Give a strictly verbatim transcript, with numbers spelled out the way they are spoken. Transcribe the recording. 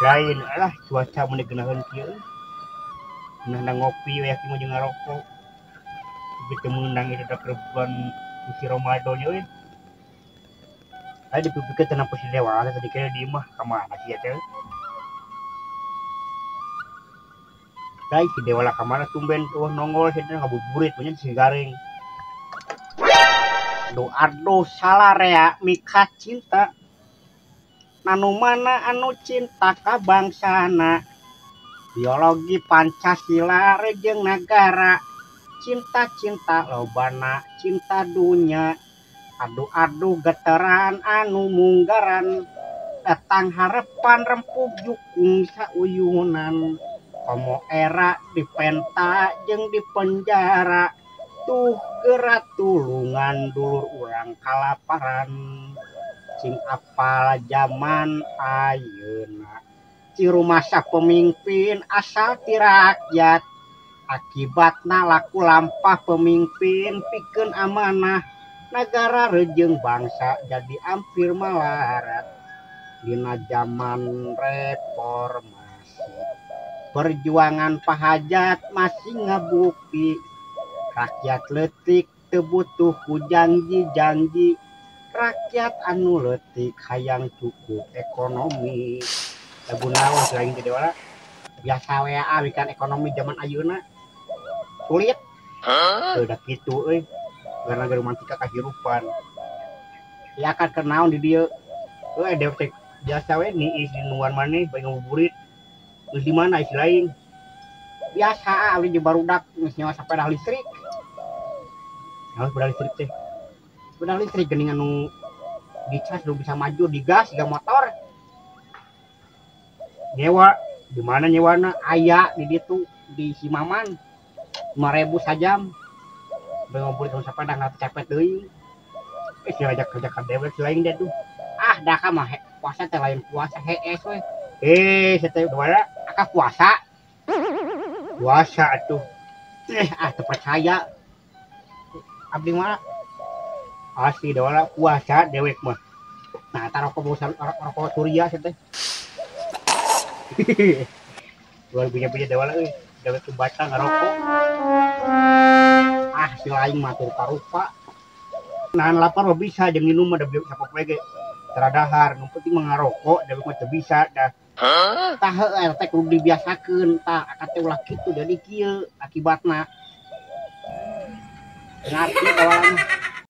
lain alah cuaca mun geunaheun kieu nah ngopi we kieu jeung ngarokok gitu menang itu dak rebuan si Ramadan nya we aya dipikir teh nampa si dewa tadi kira di mah ka mana sih teh kai si dewa lah ka mana tumben tuh nongol sih ngabuburit punya si garing aduh aduh salah rea mika cinta nanu mana anu cinta ka bangsana biologi Pancasila rejeng negara cinta-cinta lobana cinta dunya aduh-aduh geteran anu munggaran datang harapan rempuk jukung sauyunan komo era dipenta jeung di penjara tuh gerak tulungan dulur urang kalaparan sing apal zaman ayeuna ciru masa pemimpin asal ti rakyat akibatna laku lampah pemimpin pikeun amanah negara rejeng bangsa jadi ampir malarat dina zaman reformasi perjuangan pahajat masih ngabukti rakyat leutik teu butuh ku janji-janji rakyat anu leutik hayang cukup ekonomi lagu naon selain jadi wala biasa we awikan ekonomi zaman ayeuna sulit teu da kitu euy gara-gara romantika kahirupan ya kan kenaon di dieu euy dewek biasa we niis di nuan maneh bae ngabuburit geus di mana isi lain biasa ali di barudak geus nyawa sepeda listrik naon sepeda listrik teh sepeda listrik geuning anu dicas lu bisa maju digas ga motor nyewa di mana nyewana aya di ditu di Simaman lima ribu sajam bae ngumpul sama sepeda nggak cepet deui eh si ajak kerja ka dewek lain deh tuh ah dah ka mah puasa teh lain puasa hees we eh sateu bala aka puasa puasa atuh eh ah teu percaya abdi mah asli dewala puasa dewek mah nah ta rokok bosan rokok surya teh luar punya punya dewala euy dewek kebaca ngarokok ah si lain mah teu parupa nahan lapar mah bisa jeung minum mah da sapok we ge teradahar nu penting mah ngarokok dewek mah teu bisa dah tah heueuh teh kudu dibiasakeun tah akad teh ulah kitu jadi kieu akibatna ngarti kawan